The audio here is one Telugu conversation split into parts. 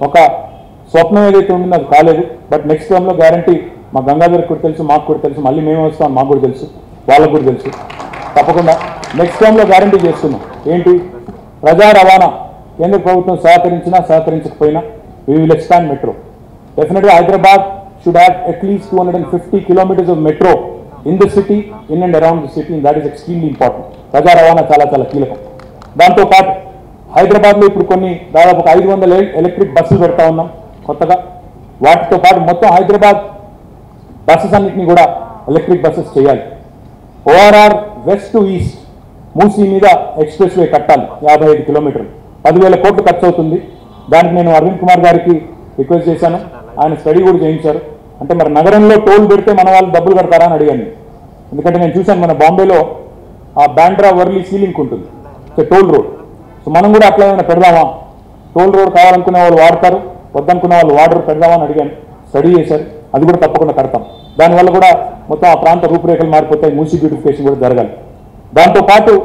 ఒక స్వప్నం ఏదైతే ఉందో అది కాలేదు. బట్ నెక్స్ట్ టర్మ్లో గ్యారంటీ మా గంగాధర్కి కూడా తెలుసు, మాకు కూడా తెలుసు, మళ్ళీ మేము వస్తాం మాకు కూడా తెలుసు, వాళ్ళకు కూడా తెలుసు. తప్పకుండా నెక్స్ట్ టర్మ్లో గ్యారంటీ చేస్తున్నాం. ఏంటి? ప్రజా రవాణా కేంద్ర ప్రభుత్వం సహకరించినా సహకరించకపోయినా we will expand metro. Definitely Hyderabad should have at least 250 kilometers of metro in the city, in and around the city, and that is extremely important. ప్రజా రవాణా చాలా చాలా కీలకం. దాంతో పాటు హైదరాబాద్లో ఇప్పుడు కొన్ని దాదాపు 500 ఎలక్ట్రిక్ బస్సులు పెడతా ఉన్నాం కొత్తగా. వాటితో పాటు మొత్తం హైదరాబాద్ బస్సెస్ అన్నింటినీ కూడా ఎలక్ట్రిక్ బస్సెస్ చేయాలి. ORR west to east Musi మీద ఎక్స్ప్రెస్ వే కట్టాలి 55 కిలోమీటర్లు, 10,000 కోట్లు ఖర్చు అవుతుంది. దానికి నేను అరవింద్ కుమార్ గారికి రిక్వెస్ట్ చేశాను, ఆయన స్టడీ కూడా చేయించారు. అంటే మరి నగరంలో టోల్ పెడితే మన వాళ్ళు డబ్బులు కడతారా అని అడిగాను. ఎందుకంటే నేను చూశాను మన బాంబేలో ఆ బాండ్రా వర్లీ సీలింగ్ ఉంటుంది, టోల్ రోడ్. సో మనం కూడా అట్లా ఏమైనా పెడదామా? టోల్ రోడ్ కావాలనుకునే వాళ్ళు వాడతారు, వద్దనుకునే వాళ్ళు వాడరు, పెడదామని అడిగాను. స్టడీ చేశారు, అది కూడా తప్పకుండా కడతాం. దానివల్ల కూడా మొత్తం ఆ ప్రాంత రూపురేఖలు మారిపోతాయి, మూసీ బ్యూటిఫికేషన్ కూడా జరగాలి. దాంతోపాటు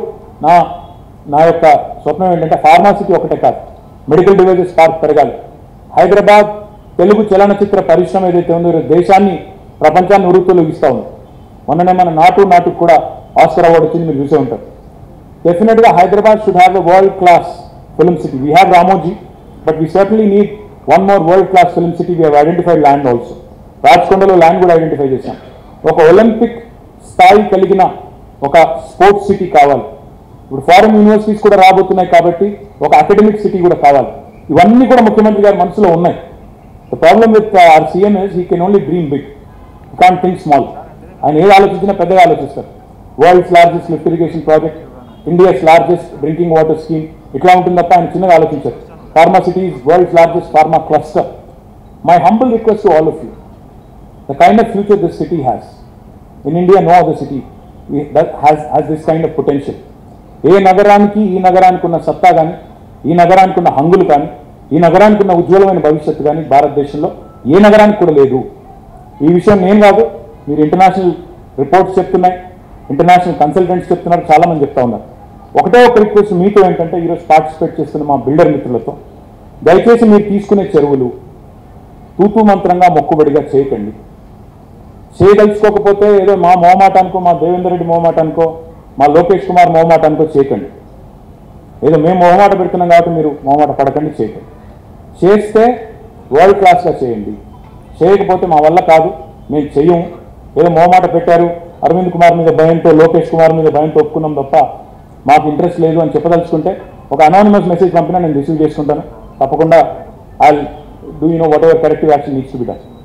నా యొక్క స్వప్నం ఏంటంటే ఫార్మాసిటీ ఒకటే కాదు, మెడికల్ డివైజెస్ పార్క్ పెరగాలి. హైదరాబాద్ తెలుగు చలనచిత్ర పరిశ్రమ ఏదైతే ఉందో దేశాన్ని ప్రపంచాన్ని ఉరుకుతూగిస్తూ ఉంది. మొన్ననే మన నాటుకు కూడా ఆస్కర్ అవార్డు వచ్చింది, మీరు చూసే ఉంటారు. డెఫినెట్గా Hyderabad should have a world class film city. We have Ramoji, but we certainly need one more world class film city. We have identified land also. రాచకొండలో ల్యాండ్ కూడా ఐడెంటిఫై చేశాం. ఒక ఒలింపిక్ స్థాయి కలిగిన ఒక స్పోర్ట్స్ సిటీ కావాలి. ఇప్పుడు ఫారెన్ యూనివర్సిటీస్ కూడా రాబోతున్నాయి కాబట్టి ఒక అకాడమిక్ సిటీ కూడా కావాలి. ఇవన్నీ కూడా ముఖ్యమంత్రి గారి మనసులో ఉన్నాయి. The problem with our CM is he can only dream big, you can't think small. ఆయన ఏది ఆలోచించినా పెద్దగా ఆలోచిస్తారు. World's largest lift irrigation project, India's largest drinking water scheme, ఇట్లా ఉంటుంది తప్ప ఆయన చిన్నగా ఆలోచించారు. Pharma city is world's largest pharma cluster. My humble request to all of you, the kind of future this city has in India, no other city has this kind of potential. ఏ నగరానికి ఈ నగరానికి ఉన్న సత్తా కానీ, ఈ నగరానికి ఉన్న హంగులు కానీ, ఈ నగరానికి ఉన్న ఉజ్వలమైన భవిష్యత్తు కానీ భారతదేశంలో ఏ నగరానికి కూడా లేదు. ఈ విషయం నేను కాదు, మీరు ఇంటర్నేషనల్ రిపోర్ట్స్ చెప్తున్నాయి, ఇంటర్నేషనల్ కన్సల్టెంట్స్ చెప్తున్నారు, చాలామంది చెప్తా ఉన్నారు. ఒకటే ఒక రిక్వెస్ట్ మీతో ఏంటంటే, ఈరోజు పార్టిసిపేట్ చేస్తున్న మా బిల్డర్ మిత్రులతో, దయచేసి మీరు తీసుకునే చెరువులు తూతూ మంత్రంగా మొక్కుబడిగా చేయకండి. చేయదలుచుకోకపోతే ఏదో మా మొహమాటానికో, మా దేవేందర్ రెడ్డి మొహమాటానికో, మా లోకేష్ కుమార్ మొహమాటానికో చేయకండి. ఏదో మేము మొహమాట పెడుతున్నాం కాబట్టి మీరు మొహమాట పడకండి, చేయకండి. చేస్తే వరల్డ్ క్లాస్గా చేయండి. చేయకపోతే మా వల్ల కాదు, మేము చెయ్యము. ఏదో మొహమాట పెట్టారు, అరవింద్ కుమార్ మీద భయంతో, లోకేష్ కుమార్ మీద భయంతో ఒప్పుకున్నాం తప్ప మాకు ఇంట్రెస్ట్ లేదు అని చెప్పదలుచుకుంటే ఒక అనానిమస్ మెసేజ్ పంపినా నేను రిసీవ్ చేసుకుంటాను. తప్పకుండా I do whatever corrective action needs to be done.